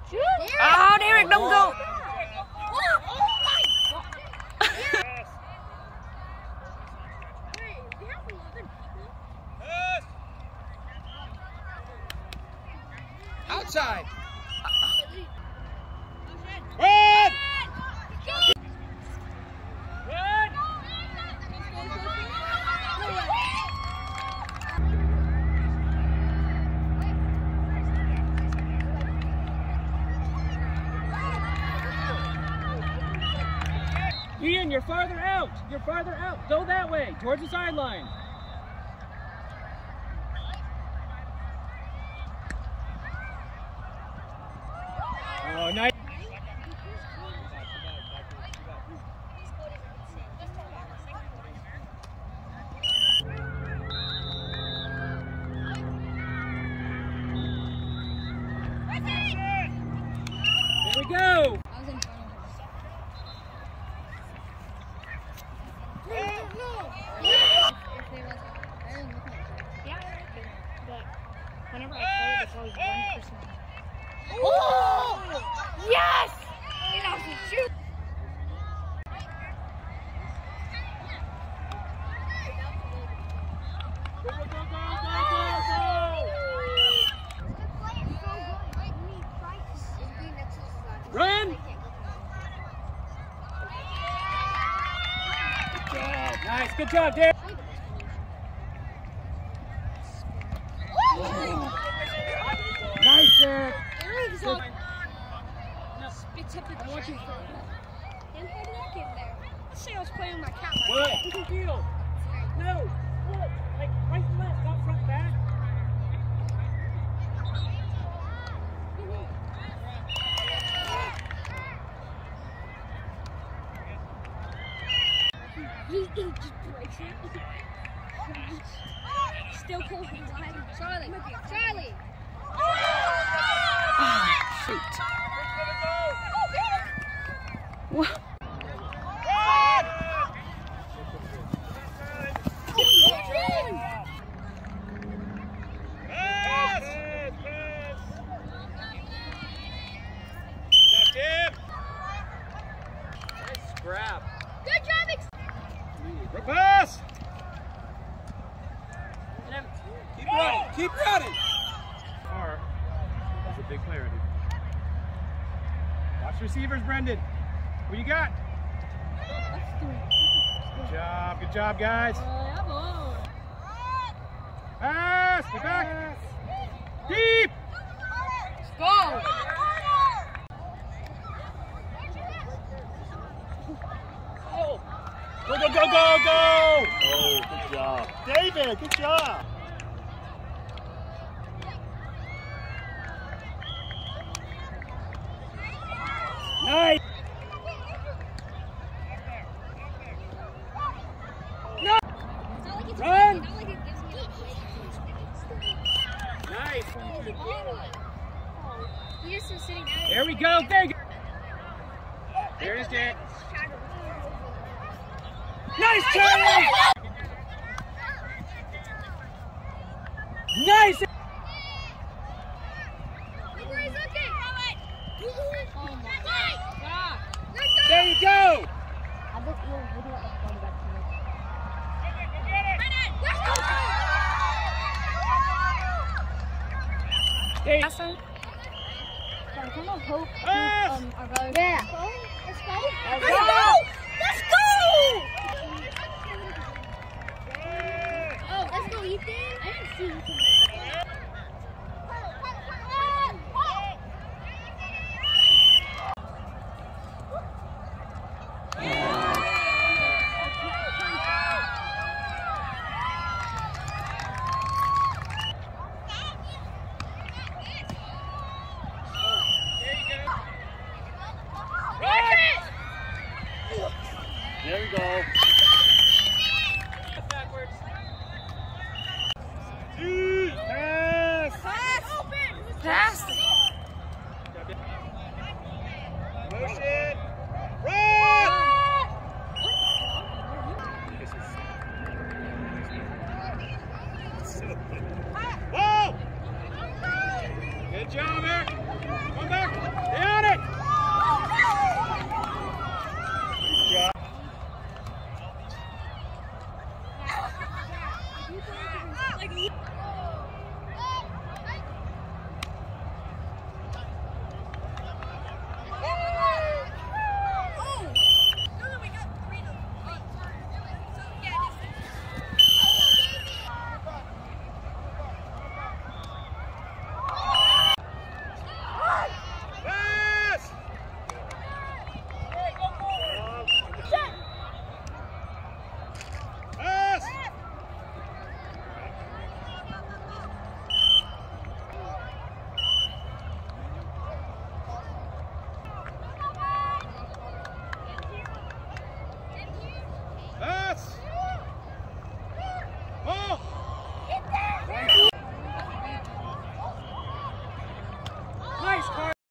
Oh, Derek, don't go. Outside. Run! Run! Ian, you're farther out. You're farther out. Go that way, towards the sideline. Oh, nice. There we go. Whenever I play, it's always 1%. Oh! Yes! Shoot! Go, go, go, go, go, go! Run! Good job. Nice. Good job, Derek. Nice, Derek. I want you to let's say I was playing with my cat. What? What's the deal? No. Look. Like right and left, not front back. He just breaks it. Still cold from behind. Charlie. Charlie. Ah, shoot. What? Grab. Good job, Pass. Keep running. Keep running. That's a big player, dude. Watch receivers, Brendan. What you got? Good job. Good job, guys. Pass. Get back. Deep. Let's go. Go, go, go, go, go! Oh, good job. David, good job. Nice. No. Run. Nice. There we go. There you go. There it is, Jack. Nice, Charlie! Nice! There you go! Hey. Awesome. I kind of hope Pass. our brother. Yeah. Let's go. Let's go! Let's go! Oh, let's go, Ethan. I didn't see Ethan. There we go.